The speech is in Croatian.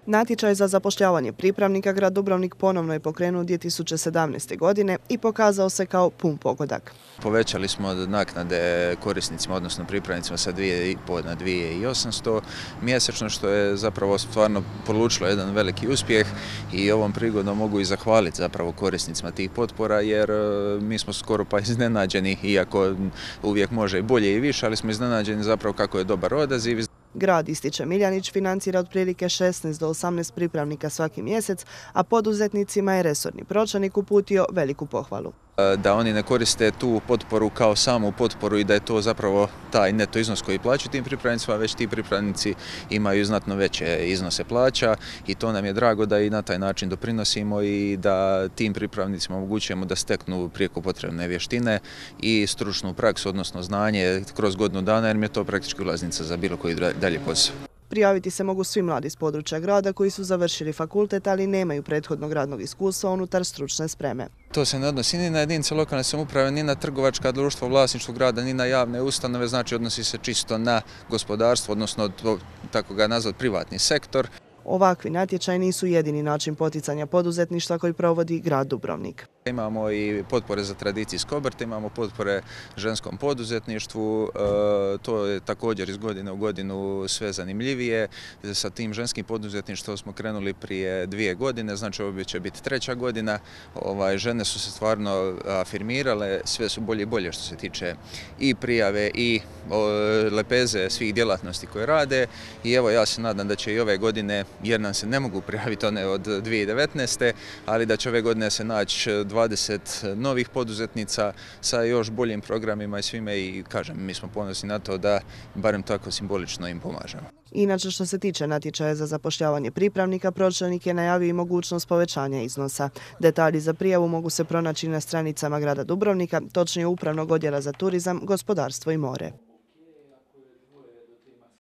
Natječaj za zapošljavanje pripravnika grad Dubrovnik ponovno je pokrenuo 2017. godine i pokazao se kao pun pogodak. Povećali smo naknade korisnicima, odnosno pripravnicima sa 2.500 na 2.800 mjesečno, što je zapravo stvarno polučilo jedan veliki uspjeh i ovom prigodom mogu i zahvaliti zapravo korisnicima tih potpora, jer mi smo skoro pa iznenađeni, iako uvijek može i bolje i više, ali smo iznenađeni zapravo kako je dobar odaziv. Grad, ističe Miljanić, financira otprilike 16 do 18 pripravnika svaki mjesec, a poduzetnicima je resorni pročelnik uputio veliku pohvalu. Da oni ne koriste tu potporu kao samu potporu i da je to zapravo taj neto iznos koji plaćaju tim pripravnicima, već ti pripravnici imaju znatno veće iznose plaća i to nam je drago da i na taj način doprinosimo i da tim pripravnicima omogućujemo da steknu prijeko potrebne vještine i stručnu praksu, odnosno znanje kroz godinu dana, jer mi je to praktički ulaznica za bilo koji dalji posao. Prijaviti se mogu svi mladi s područja grada koji su završili fakultet, ali nemaju prethodnog radnog iskustva unutar stručne spreme. To se ne odnosi ni na jedinice lokalne samouprave, ni na trgovačka društva u vlasništvu grada, ni na javne ustanove, znači odnosi se čisto na gospodarstvo, odnosno tako ga nazvat privatni sektor. Ovakvi natječaji nisu jedini način poticanja poduzetništva koji provodi grad Dubrovnik. Imamo i potpore za tradicijski obrt, imamo potpore ženskom poduzetništvu, to je također iz godine u godinu sve zanimljivije. Sa tim ženskim poduzetništvom smo krenuli prije 2 godine, znači ovo će biti 3. godina. Žene su se stvarno afirmirale, sve su bolje i bolje što se tiče i prijave i lepeze svih djelatnosti koje rade. I evo, ja se nadam da će i ove godine, jer nam se ne mogu prijaviti one od 2019. ali da će ove godine se naći 20 novih poduzetnica sa još boljim programima i svime, i kažem, mi smo ponosni na to da barem tako simbolično im pomažemo. Inače, što se tiče natječaja za zapošljavanje pripravnika, pročelnik je najavio i mogućnost povećanja iznosa. Detalji za prijavu mogu se pronaći na stranicama grada Dubrovnika, točnije Upravnog odjela za turizam, gospodarstvo i more.